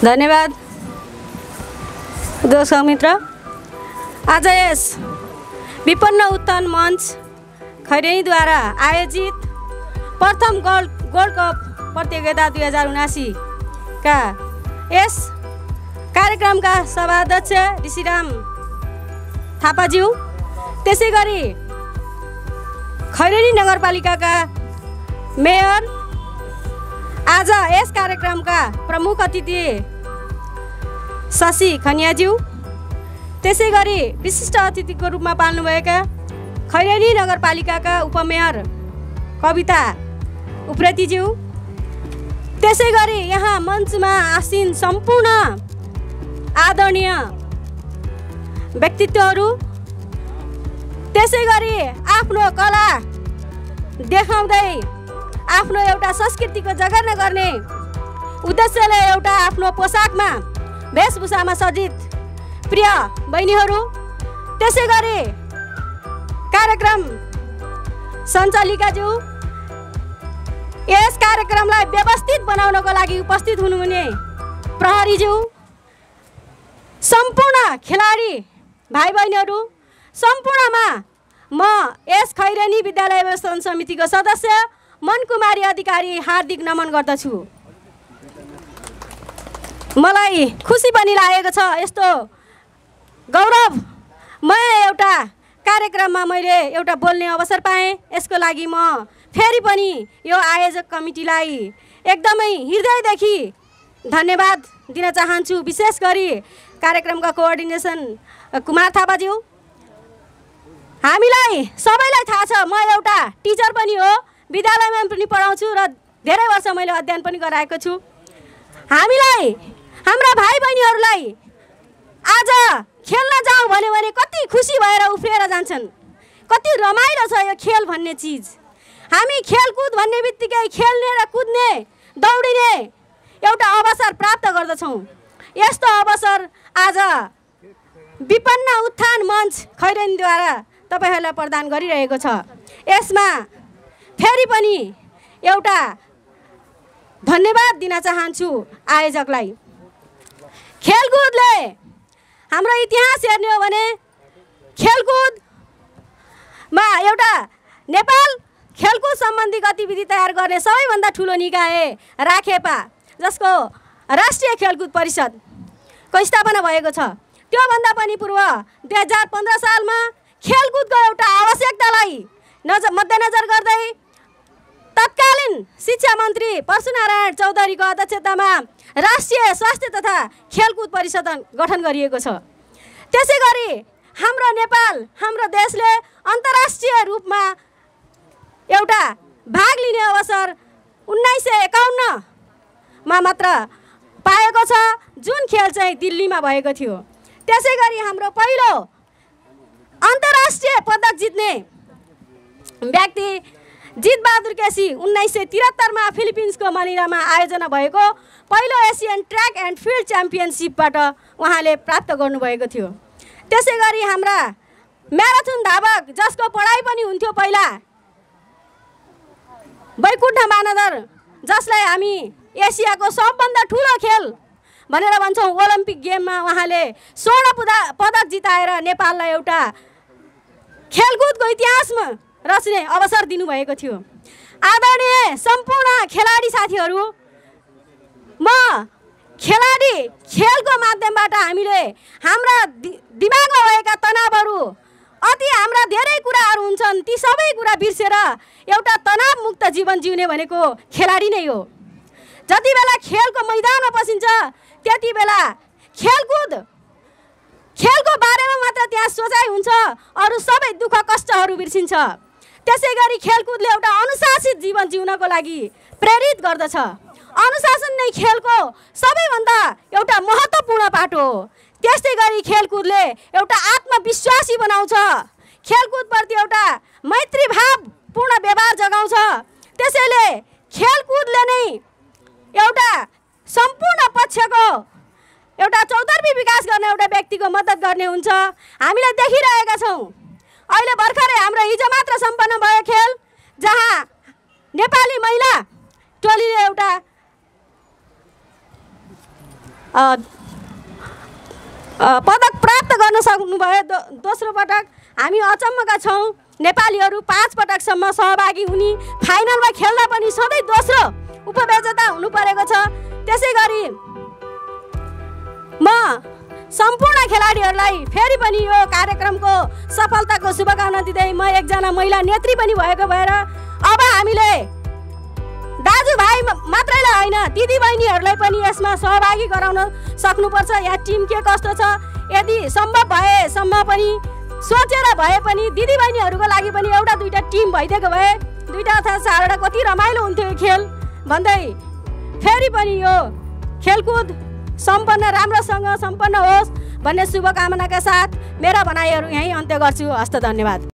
धन्यवाद दर्शक मित्र। आज यस विपन्न उत्थान मञ्च खैरेनीद्वारा आयोजित प्रथम गोल्ड कप प्रतियोगिता 2079 का यस कार्यक्रमका सभाध्यक्ष ऋषिराम थापाज्यू, त्यसै गरी खैरेनी नगरपालिकाका मेयर, आज यस कार्यक्रमका प्रमुख अतिथि शशि खनियाज्यू, त्यसै गरी विशिष्ट अतिथिको रूपमा पाल्नुभएका खैरेनी नगरपालिकाका उपमेयर कविता उप्रेतीज्यू, त्यसै गरी यहाँ मञ्चमा आसीन सम्पूर्ण आदरणीय व्यक्तित्वहरू, त्यसै गरी आफ्नो कला देखाउँदै आफ्नो एउटा संस्कृतिको जगर्ना गर्ने उद्देश्यले एउटा आफ्नो पोसाकमा वेशभूषामा सज्जित प्रिय बहिनीहरू, त्यसै गरी कार्यक्रम सञ्चालिकाज्यू, यस कार्यक्रमलाई व्यवस्थित बनाउनको लागि उपस्थित हुनुहुने प्रहरीज्यू, सम्पूर्ण खेलाडी भाइ बहिनीहरू, सम्पूर्णमा म यस खैरेनी विद्यालय व्यवस्थापन समितिको सदस्य मनकुमारी अधिकारी हार्दिक नमन गर्दछु। मलाई खुसी पनि लागेको छ यस्तो गौरवमय एउटा कार्यक्रममा मैले एउटा बोल्ने अवसर पाएँ। यसको लागि म फेरि पनि यो आयोजक कमिटीलाई एकदमै हृदयदेखि धन्यवाद दिन चाहन्छु। विशेष गरी कार्यक्रमका कोअर्डिनेसन कुमार थापाज्यू, हामीलाई सबैलाई थाहा छ म एउटा टिचर पनि हो, विद्यालयमा पनि पढाउँछु र धेरै वर्ष मैले अध्ययन पनि गराएको छु। हामीलाई हाम्रा भाइ बहिनीहरूलाई आज खेल्न जाउँ भन्यो भने कति खुसी भएर उफ्रिएर जान्छन्। कति रमाइलो छ यो खेल भन्ने चिज। हामी खेलकुद भन्ने बित्तिकै खेल्ने र कुद्ने दौडिने एउटा अवसर प्राप्त गर्दछौँ। यस्तो अवसर आज विपन्न उत्थान मञ्च खैरेनीद्वारा तपाईहरूलाई प्रदान गरिरहेको छ। यसमा फेरि पनि एउटा धन्यवाद दिन चाहन्छु आयोजकलाई। खेलकुदले हाम्रो इतिहास हेर्ने हो भने खेलकुदमा एउटा नेपाल खेलकुद सम्बन्धी गतिविधि तयार गर्ने सबैभन्दा ठुलो निकाय राखेपा, जसको राष्ट्रिय खेलकुद परिषदको स्थापना भएको छ। त्योभन्दा पनि पूर्व 2015 सालमा खेलकुदको एउटा आवश्यकतालाई मध्यनजर गर्दै तत्कालीन शिक्षा मन्त्री परशुनारायण चौधरीको अध्यक्षतामा राष्ट्रिय स्वास्थ्य तथा खेलकुद परिषद गठन गरिएको छ। त्यसै गरी हाम्रो नेपाल, हाम्रो देशले अन्तर्राष्ट्रिय रूपमा एउटा भाग लिने अवसर 1951मा मात्र पाएको छ, जुन खेल चाहिँ दिल्लीमा भएको थियो। त्यसै गरी हाम्रो पहिलो अन्तर्राष्ट्रिय पदक जित्ने व्यक्ति जितबहादुर केसी 1973मा फिलिपिन्सको मनिलामा आयोजना भएको पहिलो एसियन ट्र्याक एन्ड फिल्ड च्याम्पियनसिपबाट उहाँले प्राप्त गर्नुभएको थियो। त्यसै गरी हाम्रा म्याराथन धावक, जसको पढाइ पनि हुन्थ्यो पहिला बैकुण्ठ मानदर, जसलाई हामी एसियाको सबभन्दा ठुलो खेल भनेर भन्छौँ, ओलम्पिक गेममा उहाँले स्वर्ण पदक जिताएर नेपाललाई एउटा खेलकुदको इतिहासमा रच्ने अवसर दिनुभएको थियो। आदरणीय सम्पूर्ण खेलाडी साथीहरू, म खेलाडी खेलको माध्यमबाट हामीले हाम्रा दिमागमा भएका तनावहरू, अति हाम्रा धेरै कुराहरू हुन्छन्, ती सबै कुरा बिर्सेर एउटा तनावमुक्त जीवन जिउने भनेको खेलाडी नै हो। जति बेला खेलको मैदानमा पसिन्छ त्यति बेला खेलको बारेमा मात्र त्यहाँ सोचाइ हुन्छ, अरू सबै दुःख कष्टहरू बिर्सिन्छ। त्यसै गरी खेलकुदले एउटा अनुशासित जीवन जिउनको लागि प्रेरित गर्दछ। अनुशासन नै खेलको सबैभन्दा एउटा महत्त्वपूर्ण पाटो हो। त्यस्तै गरी खेलकुदले एउटा आत्मविश्वासी बनाउँछ, खेलकुदप्रति एउटा मैत्रीभावपूर्ण व्यवहार जगाउँछ। त्यसैले खेलकुदले नै एउटा सम्पूर्ण पक्षको एउटा चौतर्फी विकास गर्ने एउटा व्यक्तिको मद्दत गर्ने हुन्छ। हामीले देखिरहेका छौँ अहिले भर्खरै हाम्रो हिजो मात्र सम्पन्न भयो खेल, जहाँ नेपाली महिला टोलीले एउटा पदक प्राप्त गर्न सक्नुभयो। दोस्रो पटक हामी अचम्मका छौँ। नेपालीहरू 5 पटकसम्म सहभागी हुने, फाइनलमा खेल्दा पनि सधैँ दोस्रो उपविजेता हुनु परेको छ। त्यसै गरी म सम्पूर्ण खेलाडीहरूलाई फेरि पनि यो कार्यक्रमको सफलताको शुभकामना दिँदै म एकजना महिला नेत्री पनि भएको भएर अब हामीले दाजुभाइ मात्रैलाई होइन दिदीबहिनीहरूलाई पनि यसमा सहभागी गराउन सक्नुपर्छ। यहाँ टिम के कस्तो छ, यदि सम्भव भएसम्म पनि सोचेर भए पनि दिदीबहिनीहरूको लागि पनि एउटा दुईवटा टिम भइदिएको भए 2 अथवा 4 कति रमाइलो हुन्थ्यो यो खेल भन्दै फेरि पनि यो खेलकुद सम्पन्न राम्रोसँग सम्पन्न होस् भन्ने शुभकामनाका साथ मेरा भनाइहरू यहीँ अन्त्य गर्छु। हस्त, धन्यवाद।